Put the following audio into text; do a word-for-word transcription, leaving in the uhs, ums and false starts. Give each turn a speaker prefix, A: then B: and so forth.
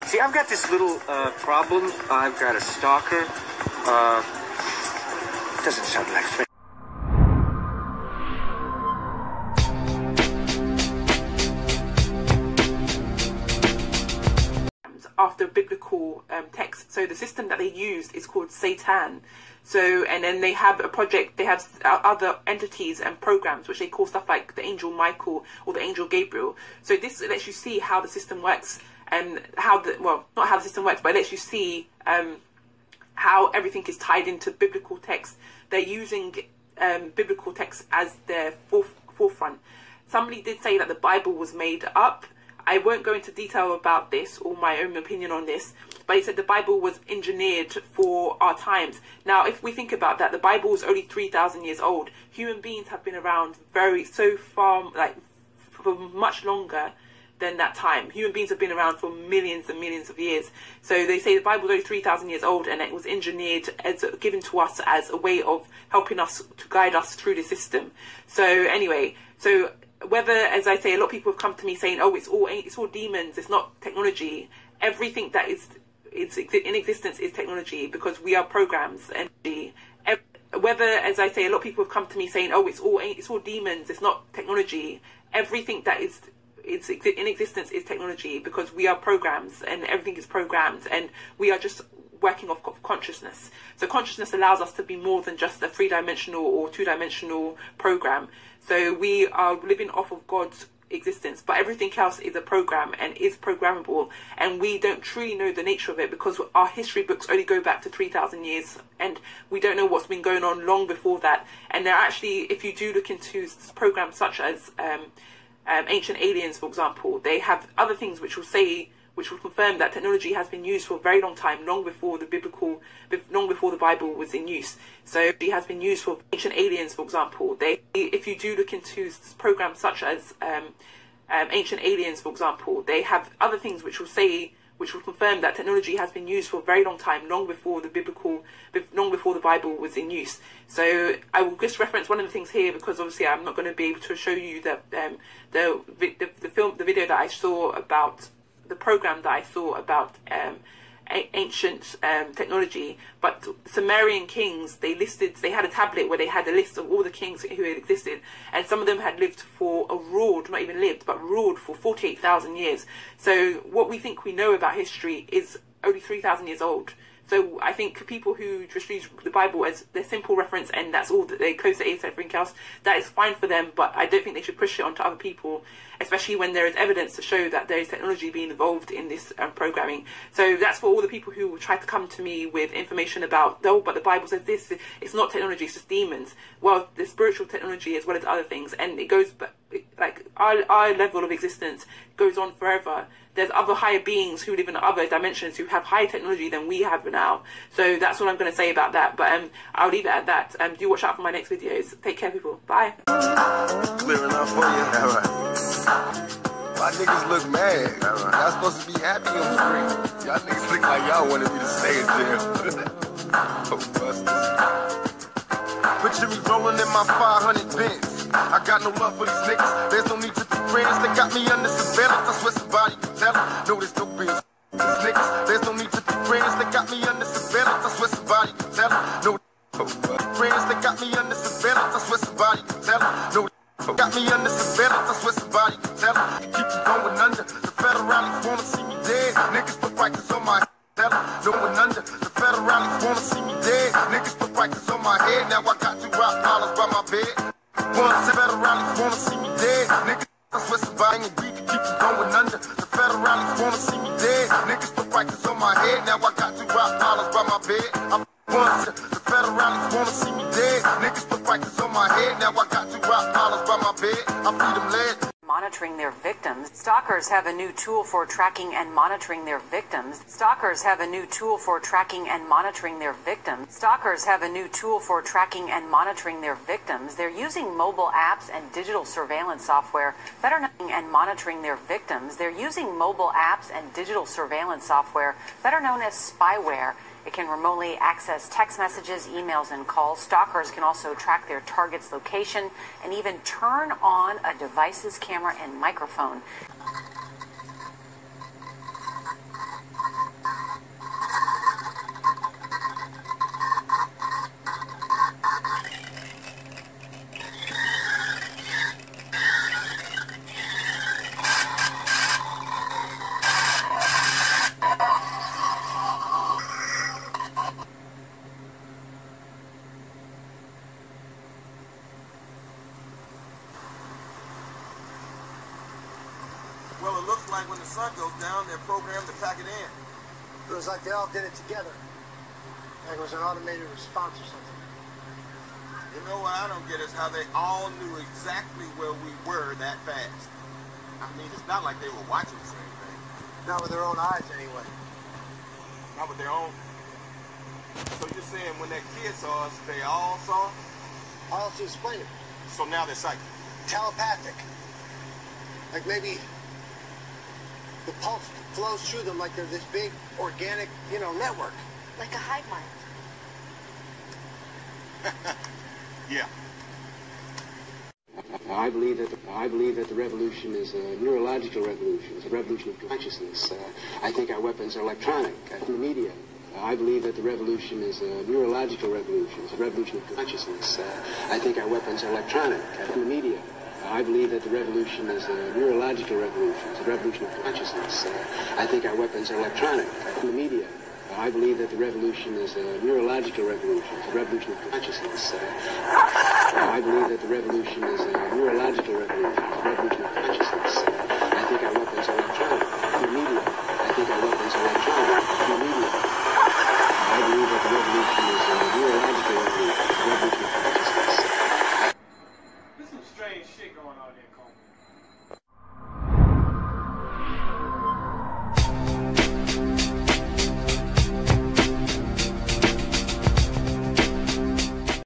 A: See, I've got this little uh, problem. I've got a stalker. Uh, doesn't sound like friend.
B: After biblical um, text. So the system that they used is called Satan. So, and then they have a project, they have other entities and programs which they call stuff like the angel Michael or the angel Gabriel. So this lets you see how the system works and how the, well, not how the system works, but it lets you see um, how everything is tied into biblical text. They're using um, biblical text as their foref forefront. Somebody did say that the Bible was made up. I won't go into detail about this or my own opinion on this, but he said the Bible was engineered for our times. Now, if we think about that, the Bible is only three thousand years old. Human beings have been around very, so far, like, for much longer than that time. Human beings have been around for millions and millions of years. So they say the Bible is only three thousand years old, and it was engineered, as given to us as a way of helping us, to guide us through the system. So anyway, so whether, as I say, a lot of people have come to me saying, oh, it's all it's all demons, it's not technology. Everything that is it's in existence is technology, because we are programs. And whether, as I say, a lot of people have come to me saying, oh, it's all it's all demons, it's not technology. Everything that is it's in existence is technology, because we are programs, and everything is programmed, and we are just working off of consciousness. So consciousness allows us to be more than just a three-dimensional or two-dimensional program. So we are living off of God's existence, but everything else is a program and is programmable, and we don't truly know the nature of it, because our history books only go back to three thousand years, and we don't know what's been going on long before that. And there actually, if you do look into programs such as um, um, Ancient Aliens, for example, they have other things which will say which will confirm that technology has been used for a very long time, long before the biblical, long before the Bible was in use. So it has been used for Ancient Aliens, for example. They, if you do look into programs such as um, um, Ancient Aliens, for example, they have other things which will say, which will confirm that technology has been used for a very long time, long before the biblical, long before the Bible was in use. So I will just reference one of the things here, because obviously I'm not going to be able to show you the um, the, the the film, the video that I saw about. the program that I saw about um, ancient um, technology. But Sumerian kings, they listed, they had a tablet where they had a list of all the kings who had existed, and some of them had lived for a ruled, not even lived, but ruled for forty-eight thousand years. So what we think we know about history is only three thousand years old. So I think people who just use the Bible as their simple reference, and that's all that they close it is to everything else, that is fine for them, but I don't think they should push it onto other people, especially when there is evidence to show that there is technology being involved in this um, programming. So that's for all the people who will try to come to me with information about, oh, but the Bible says this, it's not technology, it's just demons. Well, the spiritual technology as well as other things, and it goes, like, our, our level of existence goes on forever. There's other higher beings who live in other dimensions who have higher technology than we have now. So that's what I'm going to say about that. But um, I'll leave it at that. Um, do watch out for my next videos. Take care, people. Bye.
C: Clear enough for you. All right. My niggas look mad. All right. Y'all supposed to be happy on screen. Y'all niggas look like y'all wanted me to stay in jail. Oh, busters. Picture me rolling in my five hundred Benz. I got no love for these niggas. There's no need to be friends. They got me under surveillance. I swear somebody can tell them. No, there's no business. These niggas, there's no need to be friends. They got me under surveillance. I swear somebody can tell them. No, friends. They got me under surveillance. I swear somebody can tell them. No, got me under surveillance. I swear somebody can tell them. Keep you going under. The federalists wanna see me dead. Niggas put rikers on my head. Tell them. Going under. The federalists wanna see me dead. Niggas put rikers on my head. Now I got two rock dollars by my bed. Once the federalists wanna see me dead, niggas, I swear somebody and we can keep you going under. The federalists wanna see me dead, niggas put rikers on my head. Now I got two rock dollars by my bed. I'm once the federalists wanna see me dead, niggas put rikers on my head. Now I got two rock dollars by my bed. I feed them lead.
D: Monitoring their victims. Stalkers have a new tool for tracking and monitoring their victims. Stalkers have a new tool for tracking and monitoring their victims. Stalkers have a new tool for tracking and monitoring their victims. They're using mobile apps and digital surveillance software, better known and monitoring their victims. They're using mobile apps and digital surveillance software, better known as spyware. It can remotely access text messages, emails, and calls. Stalkers can also track their target's location and even turn on a device's camera and microphone.
C: like when the sun goes down, they're programmed to pack it in.
E: It was like they all did it together. Like it was an automated response or something.
C: You know what I don't get is how they all knew exactly where we were that fast. I mean, it's not like they were watching us or anything.
E: Not with their own eyes, anyway.
C: Not with their own. So you're saying when that kid saw us, they all saw us?
E: How else do you explain it?
C: So now they're psychic.
E: Telepathic. Like maybe the pulse flows through them like they're this big organic, you know, network.
F: Like a hive mind.
C: Yeah.
G: I believe that the, I believe that the revolution is a neurological revolution. It's a revolution of consciousness. Uh, I think our weapons are electronic. Uh, from the media. Uh, I believe that the revolution is a neurological revolution. It's a revolution of consciousness. Uh, I think our weapons are electronic. Uh, from the media. Uh, I believe that the revolution is a neurological revolution. It's a revolution of consciousness. Uh, I think our weapons are electronic. Uh, from the media. Uh, I believe that the revolution is a neurological revolution. It's a revolution of consciousness. Uh, I believe that the revolution is a neurological revolution. It's a revolution of consciousness. Uh, I think our weapons are electronic. In the media, I think our weapons